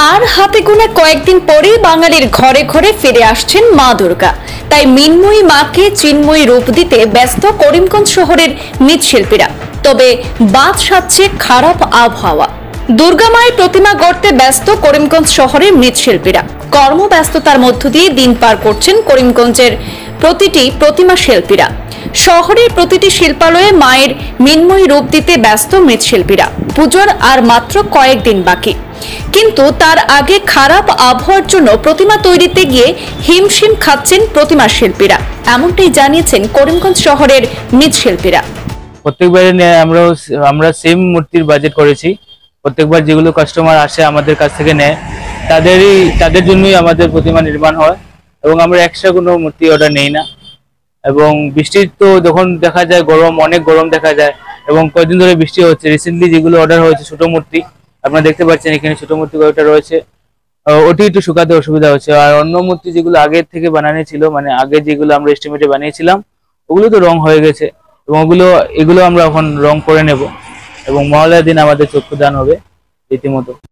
আর হাতে গোনা কয়েকদিন পরেই বাঙালির ঘরে ঘরে ফিরে আসছেন মা দুর্গা। তাই মিন্ময়ী মাকে চিন্ময়ী রূপ দিতে ব্যস্ত করিমগঞ্জ শহরের মৃৎশিল্পীরা। তবে বাদ সাধছে খারাপ আবহাওয়া। দুর্গা মায়ের প্রতিমা গড়তে ব্যস্ত করিমগঞ্জ শহরের মৃৎশিল্পীরা। কর্মব্যস্ততার মধ্য দিয়ে দিন পার করছেন করিমগঞ্জের প্রতিটি প্রতিমা শিল্পীরা। শহরের প্রতিটি শিল্পালয়ে মায়ের মিন্ময়ী রূপ দিতে ব্যস্ত মৃৎশিল্পীরা। পুজোর আর মাত্র কয়েকদিন বাকি, কিন্তু তার আগে খারাপ আবহাওয়ার জন্য প্রতিমা তৈরিতে গিয়ে হিমশিম খাচ্ছেন প্রতিমা শিল্পীরা। এমনটাই জানিয়েছেন করিমগঞ্জ শহরের মৃৎশিল্পীরা। প্রত্যেকবারে আমরা সেম মূর্তির বাজেট করেছি। প্রত্যেকবার যেগুলো কাস্টমার আসে আমাদের কাছ থেকে নেয় তাদের জন্যই আমাদের প্রতিমা নির্মাণ হয়, এবং আমরা এক্সট্রা কোনো মূর্তি অর্ডার নেই না। এবং বৃষ্টির তো যখন দেখা যায় অনেক গরম দেখা যায়, এবং কয়েকদিন ধরে বৃষ্টি হচ্ছে। রিসেন্টলি যেগুলো অর্ডার হয়েছে ছোট মূর্তি, আপনারা দেখতে পাচ্ছেন এখানে ছোট মূর্তি কয়েকটা রয়েছে, ওটি একটু শুকাতে অসুবিধা হচ্ছে। আর অন্য মূর্তি যেগুলো আগের থেকে বানানো ছিল, মানে আগে যেগুলো আমরা এস্টিমেটে বানিয়েছিলাম, ওগুলো তো রং হয়ে গেছে, এবং এগুলো আমরা এখন রং করে নেব, এবং মহালয়ার দিন আমাদের চক্ষুদান হবে রীতিমতো।